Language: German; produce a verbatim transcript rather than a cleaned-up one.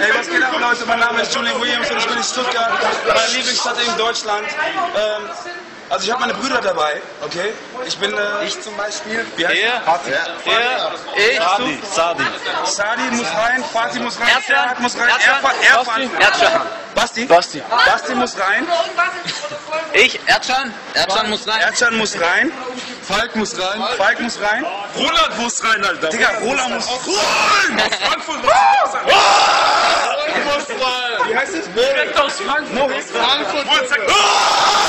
Hey, was geht ab, Leute? Mein Name ist Julian Williams und ich bin in Stuttgart, meine Lieblingsstadt in Deutschland. Ähm, also ich habe meine Brüder dabei, okay? Ich bin, äh, ich zum Beispiel. Wie heißt er? Fatih. Er? Ich? Sadi. Sadi. Sadi muss rein, Fatih muss rein, Ercan Erfan muss rein, Ercan Erfan, Ercan Basti? Basti. Basti muss rein. Ich? Ercan? Ercan muss rein. Ercan muss rein. Falk muss rein. Falk muss rein. Roland muss rein, Alter. Digga, Roland muss rein. Aus Frankfurt muss rein. Wie heißt es? Direkt aus Frankfurt. Moritz Frankfurt.